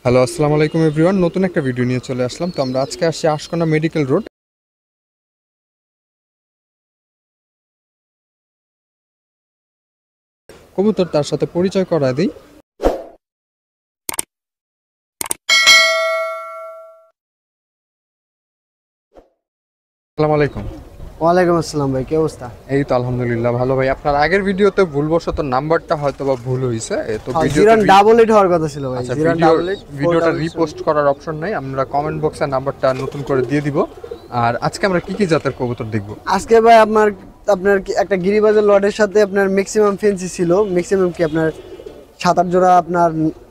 Hello, আসসালামু আলাইকুম everyone. নতুন একটা ভিডিও নিয়ে চলে আসলাম। তো আমরা আজকে আসছি আশকোনা মেডিকেল রোড। কবুতর তার সাথে পরিচয় করায় দিই। আসসালামু আলাইকুম। ওয়ালাইকুম আসসালাম ভাই, কি অবস্থা? এই তো আলহামদুলিল্লাহ ভালো ভাই। আপনার আগের ভিডিওতে ভুলবশত নাম্বারটা হয়তো বা ভুল হয়েছে, তো জিরো ডাবল এইট হওয়ার কথা ছিল ভাই। আচ্ছা, জিরো ডাবল এইট ভিডিওটা রিপোস্ট করার অপশন নাই, আমরা কমেন্ট বক্সে নাম্বারটা নতুন করে দিয়ে দিব। আর আজকে আমরা কি কি জাতের কবুতর দেখব? আজকে ভাই আপনার আপনার একটা গিরিবাজার লটের সাথে আপনার ম্যাক্সিমাম ফেন্সি ছিল। ম্যাক্সিমাম কি আপনার 7-8 জোড়া আপনার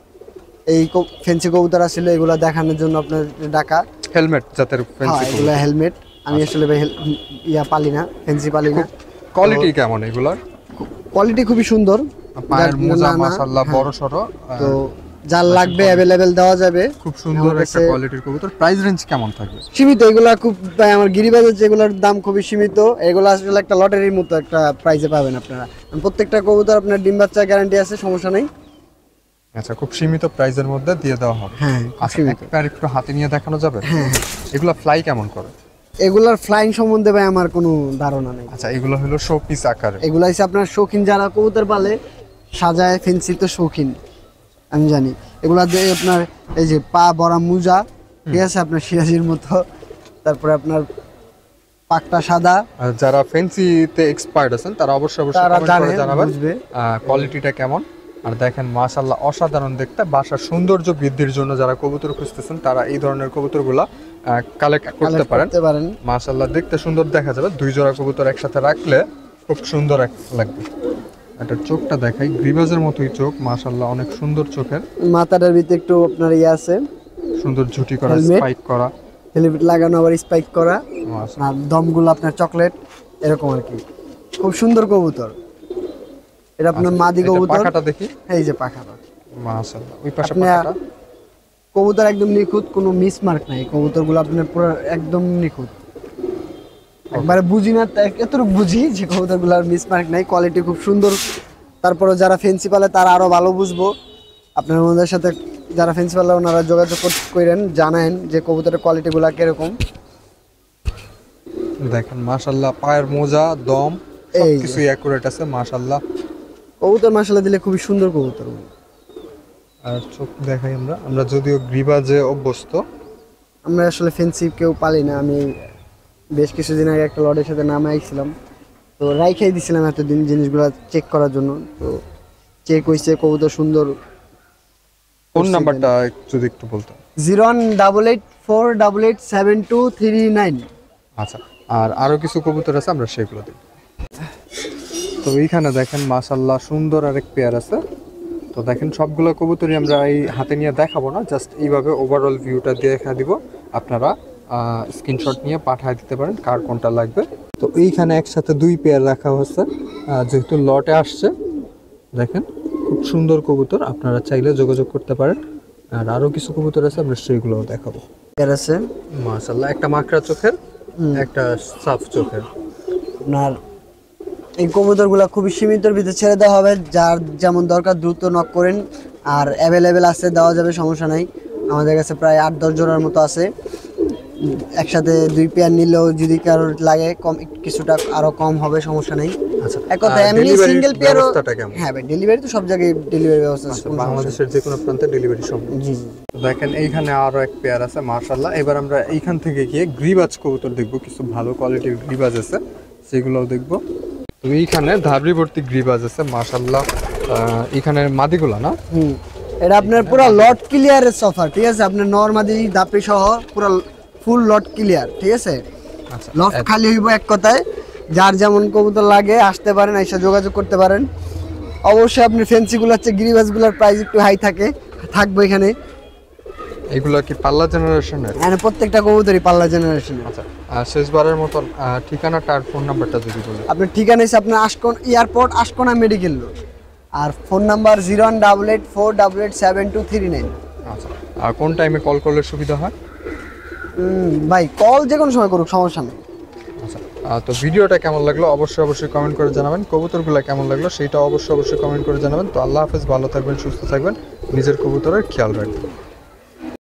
এই ফেন্সি কবুতর ছিল, এগুলো দেখানোর জন্য আপনার ডাকা। হেলমেট জাতের ফেন্সি এগুলো হেলমেট। আমি আসলে ভাই পালি না, ফেন্সি পালি না। কোয়ালিটি কেমন এগুলার? কোয়ালিটি খুবই সুন্দর, পায়ের মোজা মাশাআল্লাহ বড় সরো। তো যার লাগবে अवेलेबल দেওয়া যাবে। খুব সুন্দর একটা কোয়ালিটির কবুতর। প্রাইস রেঞ্জ কেমন থাকবে? সীমিত, এগুলা খুব আমার গিরিবাজার যেগুলোর দাম খুবই সীমিত। এগুলো আসলে একটা লটারির মতো একটা প্রাইসে পাবেন আপনারা। প্রত্যেকটা কবুতর আপনার ডিম বাচ্চা গ্যারান্টি আছে, সমস্যা নেই। আচ্ছা, খুব সীমিত প্রাইসের মধ্যে দিয়ে দেওয়া হবে। হ্যাঁ, একবার একটু হাতে নিয়ে দেখানো যাবে? হ্যাঁ। এগুলা ফ্লাই কেমন করে? এগুলার ফ্লাইং সম্বন্ধে ভাই আমার কোনো ধারণা নেই। আচ্ছা, এগুলো হলো শো পিস আকারে। এগুলা হচ্ছে আপনার শৌখিন, যারা কবুতর পালে সাজায় ফেন্সি তো শৌখিন, আমি জানি। এগুলা দিয়ে আপনার এই যে পা বড়া মুজা, ঠিক আছে, আপনার সিরাজির মতো। তারপরে আপনার পাকটা সাদা। আর যারা ফেন্সিতে এক্সপার্ট আছেন তারা অবশ্যই কমেন্ট করে জানাবেন কোয়ালিটিটা কেমন। আর দেখেন মাশাআল্লাহ অসাধারণ দেখতে। বাসার সৌন্দর্য বৃদ্ধির জন্য যারা কবুতর খুঁজতেছেন তারা এই ধরনের কবুতরগুলা কালেক্ট করতে পারেন। মাশাআল্লাহ দেখতে সুন্দর দেখা যাবে। 2 জোড়া কবুতর একসাথে রাখলে খুব সুন্দর লাগবে। এটা চোখটা দেখাই, গ্রিবাজের মতোই চোখ, মাশাআল্লাহ অনেক সুন্দর চোখের। মাথাটার ভিতরে একটু আপনার আছে, সুন্দর ঝুটি করা, স্পাইক করা, হেলমেট লাগানো, আবার স্পাইক করা। আর দমগুলো আপনার চকলেট এরকম আর কি। খুব সুন্দর কবুতর। এটা আপনার মাদি কবুতর। পাখাটা দেখি, এই যে পাখাটা মাশাআল্লাহ। ওই পাশে পাখাটা। কবুতর একদম নিখুঁত, কোনো মিসমার্ক নাই। কবুতরগুলো আপনার পুরো একদম নিখুঁত, একবারে বুঝি না এতটুকু বুঝি যে কবুতরগুলোর মিসমার্ক নাই। কোয়ালিটি খুব সুন্দর। তারপরে যারা ফেন্সি পালে তারা আরো ভালো বুঝবো। আপনার ওনাদের সাথে যারা ফেন্সি পালে ওনারা যোগাযোগ করেন, জানেন যে কবুতরের কোয়ালিটিগুলো কিরকম। দেখেন মাশাআল্লাহ পায়ের মোজা, দম সবকিছুই অ্যাকুরেট আছে মাশাআল্লাহ। কবুতর মাশাআল্লাহ দিলে খুবই সুন্দর কবুতর। আর চোখ দেখাই আমরা যদিও গ্রিবাজে অভ্যস্ত, আমরা আসলে ফেন্সি কেউ পালি না। আমি বেশ কিছুদিন আগে একটা লটের সাথে নামে আইছিলাম, তো রাইখাই দিছিলাম এতদিন জিনিসগুলো চেক করার জন্য। তো চেক হয়েছে, কবুতর সুন্দর। ফোন নাম্বারটা যদি একটু বলতেন। 01884887239। আচ্ছা, আর আরো কিছু কবুতর আছে, আমরা সেগুলো দেখব। তো এইখানে দেখেন মাশাআল্লাহ সুন্দর আরেক পেয়ার আছে। তো দেখেন সবগুলো কবুতরই আমরা এই হাতে নিয়ে দেখাবো না, জাস্ট এইভাবে ওভারঅল ভিউটা দেখা দিব। আপনারা স্ক্রিনশট নিয়ে পাঠিয়ে দিতে পারেন কার কোনটা লাগবে। তো এইখানে একসাথে 2 পেয়ার রাখা হচ্ছে, যেহেতু লটে আসছে। দেখেন খুব সুন্দর কবুতর, আপনারা চাইলে যোগাযোগ করতে পারেন। আর আরো কিছু কবুতর আছে, আমরা সেগুলোও দেখাবো। এর আছে মাশাআল্লাহ একটা মাকড়া চোখের, একটা সাফ চোখের। আপনার এই কবুতরগুলো খুবই সীমিতর ভিতরে ছেড়ে দেওয়া হবে। যার যেমন দরকার দ্রুত নক করেন। আর অ্যাভেলেবেল আছে, দেওয়া যাবে, সমস্যা নাই। আমাদের কাছে প্রায় 8-10 জোড়ার মতো আছে। একসাথে 2 পেয়ার নিলেও যদি কারোর লাগে কম কিছুটা আরো কম হবে, সমস্যা নেই। আচ্ছা, এক কথায় এমনি সিঙ্গেল পেয়ার। কেমন? হ্যাঁ ভাই, ডেলিভারি তো সব জায়গায় ডেলিভারি ব্যবস্থা আছে, বাংলাদেশের যে কোনো প্রান্তে ডেলিভারি সম্ভব। জি। দেখেন এইখানে আরো এক পেয়ার আছে মাশাআল্লাহ। এবার আমরা এইখান থেকে গিয়ে গ্রিবাজ কবুতর দেখবো। কিছু ভালো কোয়ালিটির গ্রিবাজ আছে, সেগুলোও দেখবো। তো এইখানে ধাবরি ভর্তি গ্রিবাজ আছে মাশাআল্লাহ। এইখানে মাদিগুলা না? এটা আপনার পুরো লট ক্লিয়ারের সফার, ঠিক আছে। আপনার নরমাদি দাপড়ি সহ পুরো ফুল লট ক্লিয়ার, ঠিক আছে। আচ্ছা, লট খালি হইব এক কথায়। যার যেমন কবুতর লাগে আসতে পারেন, এসে যোগাযোগ করতে পারেন। অবশ্যই আপনি ফেন্সিগুলোর চেয়ে গিরিবাজগুলোর প্রাইস একটু হাই থাকবে এখানে। এগুলো কি পাল্লা জেনারেশনের? হ্যাঁ, প্রত্যেকটা কবুতরই পাল্লা জেনারেশনের। আচ্ছা, শেষবারের মতো ঠিকানাটা আর ফোন নাম্বারটা যদি বলেন। আপনার ঠিকানা হচ্ছে আপনার এয়ারপোর্ট আশকোনা মেডিকেল রোড। আর ফোন নাম্বার 01884887239। আচ্ছা, আর কোন টাইমে কল করলে সুবিধা হয়? ভাই কল যে কোনো সময় করুক, সমস্যা নেই। আচ্ছা, তো ভিডিওটা কেমন লাগলো অবশ্যই কমেন্ট করে জানাবেন। কবুতরগুলো কেমন লাগলো সেটা অবশ্যই কমেন্ট করে জানাবেন। তো আল্লাহ হাফেজ, ভালো থাকবেন, সুস্থ থাকবেন, নিজের কবুতরের খেয়াল রাখবেন।